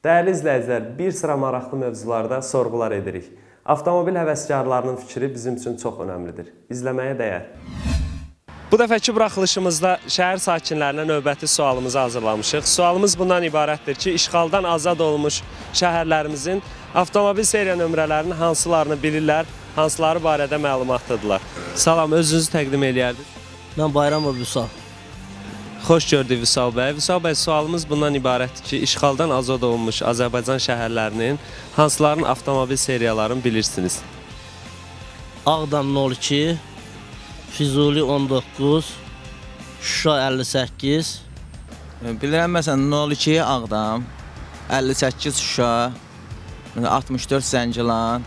Dəyərli izləyicilər, bir sıra maraqlı mövzularda sorğular edirik. Avtomobil həvəskarlarının fikri bizim üçün çox önəmlidir. İzləməyə dəyər. Bu dəfəki buraxılışımızda şəhər sakinlərinə növbəti sualımızı hazırlamışıq. Sualımız bundan ibarətdir ki, işğaldan azad olmuş şəhərlərimizin avtomobil seriya nömrələrinin hansılarını bilirlər, hansıları barədə məlumatlıdırlar. Salam, özünüzü təqdim edərdiniz. Mən Bayramov Vüsal. Xoş gördük Vüsal bəy. Vüsal bəy, sualımız bundan ibarətdir ki, işğaldan azad olmuş Azərbaycan şəhərlərinin hansıların avtomobil seriyalarını bilirsiniz? Ağdam 02, Füzuli 19, Şuşa 58. Bilirəm, məsələn, 02 Ağdam, 58 Şuşa, 64 Zəngilan,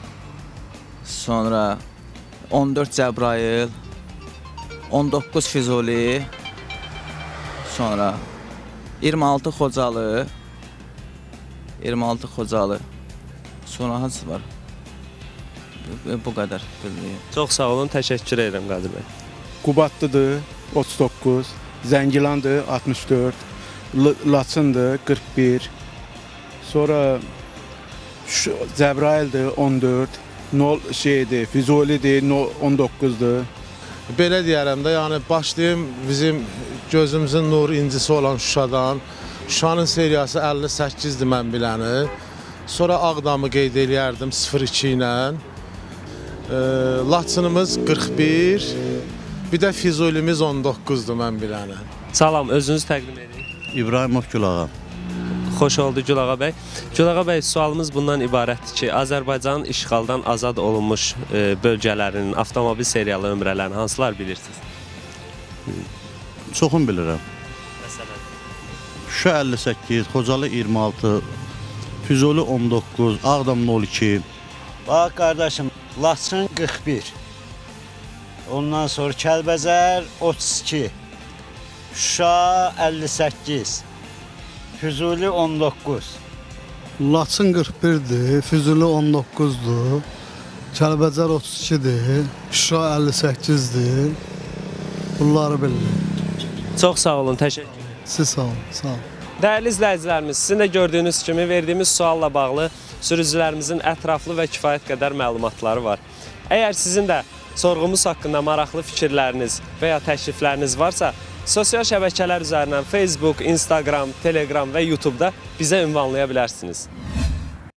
sonra 14 Cəbrayıl, 19 Füzuli, sonra 26 Xocalı, sonra hansı var? Bu qədər bilmiyorum. Çox sağ olun, təşəkkür edirəm Qadir bəy. Qubadlıdır 39, Zəngilandır 64, Laçındır 41, sonra Cəbrayıldır 14, Füzulidir 19'dur. Belə deyərəm də, yəni başlayım bizim gözümüzün nur incisi olan Şuşadan. Şuşanın seriyası 58'dir mən biləni. Sonra Ağdamı qeyd eləyərdim 02 ilə. Laçınımız 41, bir də Füzulimiz 19'dur mən biləni. Salam, özünüzü təqdim edin. İbrahimov Gülağa. Xoş oldu Gülağa bəy. Gülağa bəy, sualımız bundan ibarətdir ki, Azərbaycanın işğaldan azad olunmuş bölgələrinin avtomobil seriyalı nömrələrini hansılar bilirsiniz? Çoxunu bilirəm. Məsələn? Şuşa 58, Xocalı 26, Füzuli 19, Ağdam 02. Bax qardaşım, Laçın 41, ondan sonra Kəlbəzər 32, Şuşa 58, Füzuli 19. Laçın 41'dir, Füzuli 19'dur, Kəlbəzər 32'dir, Şuşa 58'dir. Bunları bilirim. Çox sağ olun, təşəkkür ederim. Siz sağ olun, sağ olun. Dəyərli izləyicilərimiz, sizin də gördüyünüz kimi verdiyimiz sualla bağlı sürücülərimizin ətraflı və kifayət qədər məlumatları var. Əgər sizin də sorğumuz haqqında maraqlı fikirləriniz və ya təklifləriniz varsa, sosial şəbəkələr üzərindən Facebook, Instagram, Telegram və YouTube'da bizə ünvanlaya bilərsiniz.